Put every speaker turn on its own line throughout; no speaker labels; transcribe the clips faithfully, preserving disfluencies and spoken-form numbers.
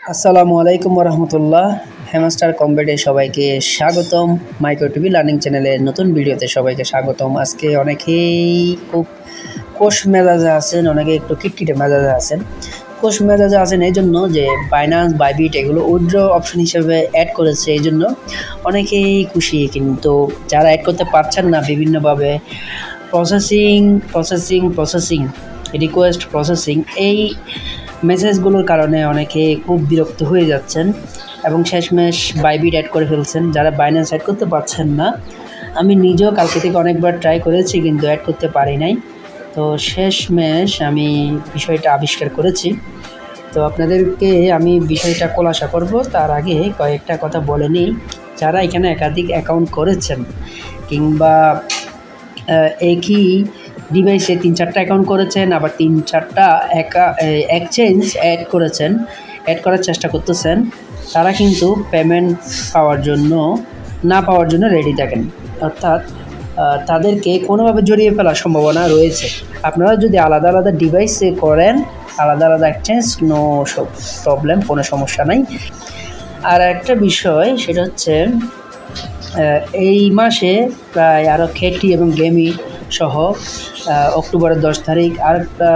আসসালামু আলাইকুম রহমতুল্লাহ। হ্যামস্টার কম্বেটে সবাইকে স্বাগতম। মাইক্রো টিভি লার্নিং চ্যানেলের নতুন ভিডিওতে সবাইকে স্বাগতম। আজকে অনেকেই খুব কোষ মেজাজে আছেন, অনেকে একটু কিটকিটে মেজাজে আছেন। কোষ মেজাজে আছেন এই জন্য যে বাইনান্স বাইবিট এগুলো উইথড্র অপশন হিসেবে অ্যাড করেছে, এই জন্য অনেকেই খুশি। কিন্তু যারা অ্যাড করতে পারছেন না, বিভিন্নভাবে processing processing processing request processing এই মেসেজগুলোর কারণে অনেকে খুব বিরক্ত হয়ে যাচ্ছেন এবং শেষমেশ বাইবিট অ্যাড করে ফেলছেন। যারা বাইন্যান্স অ্যাড করতে পারছেন না, আমি নিজেও কালকে থেকে অনেকবার ট্রাই করেছি কিন্তু অ্যাড করতে পারি নাই। তো শেষমেশ আমি বিষয়টা আবিষ্কার করেছি। তো আপনাদেরকে আমি বিষয়টা খোলাসা করব, তার আগে কয়েকটা কথা বলে নিই। যারা এখানে একাধিক অ্যাকাউন্ট করেছেন কিংবা একই ডিভাইসে তিন চারটা অ্যাকাউন্ট করেছেন, আবার তিন চারটা একা এক্সচেঞ্জ অ্যাড করেছেন, অ্যাড করার চেষ্টা করতেছেন, তারা কিন্তু পেমেন্ট পাওয়ার জন্য না পাওয়ার জন্য রেডি থাকেন। অর্থাৎ তাদেরকে কোনোভাবে জড়িয়ে ফেলার সম্ভাবনা রয়েছে। আপনারা যদি আলাদা আলাদা ডিভাইসে করেন, আলাদা আলাদা এক্সচেঞ্জ, নো প্রবলেম, কোনো সমস্যা নাই। আর একটা বিষয় সেটা হচ্ছে এই মাসে প্রায় আরও খেটি এবং গেমি সহ অক্টোবরের দশ তারিখ আর একটা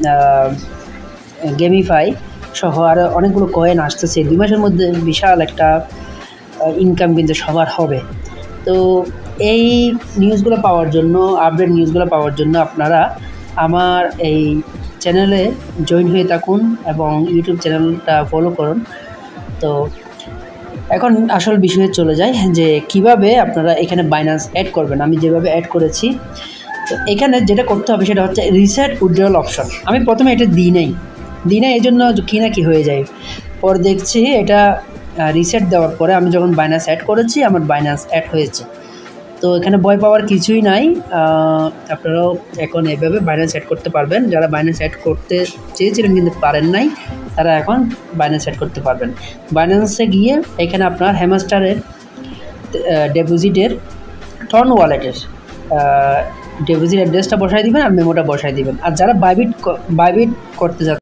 গেমিফাই সহ আরও অনেকগুলো কয়েন আসতেছে। দুই মাসের মধ্যে বিশাল একটা ইনকাম কিন্তু সবার হবে। তো এই নিউজগুলো পাওয়ার জন্য, আপডেট নিউজগুলো পাওয়ার জন্য আপনারা আমার এই চ্যানেলে জয়েন হয়ে থাকুন এবং ইউটিউব চ্যানেলটা ফলো করুন। তো এখন আসল বিষয়ে চলে যায় যে কিভাবে আপনারা এখানে বাইন্যান্স অ্যাড করবেন। আমি যেভাবে অ্যাড করেছি, তো এখানে যেটা করতে হবে সেটা হচ্ছে রিসেট উইথড্রয়াল অপশন। আমি প্রথমে এটা দিই নাই দিই নাই এই জন্য কী না কি হয়ে যায়। পরে দেখছি এটা রিসেট দেওয়ার পরে আমি যখন বাইন্যান্স অ্যাড করেছি, আমার বাইন্যান্স অ্যাড হয়েছে। তো এখানে ভয় পাওয়ার কিছুই নাই। আপনারাও এখন এভাবে বাইন্যান্স অ্যাড করতে পারবেন। যারা বাইন্যান্স অ্যাড করতে চেয়েছিলেন কিন্তু পারেন নাই, তারা এখন বাইন্যান্স অ্যাড করতে পারবেন। বাইন্যান্সে গিয়ে এখানে আপনার হ্যামস্টারের ডিপোজিটের টর্ন ওয়ালেটের ডিপোজিট অ্যাড্রেসটা বসাই দিবেন আর মেমোটা বসাই দিবেন। আর যারা বাইবিট বাইবিট করতে যাচ্ছেন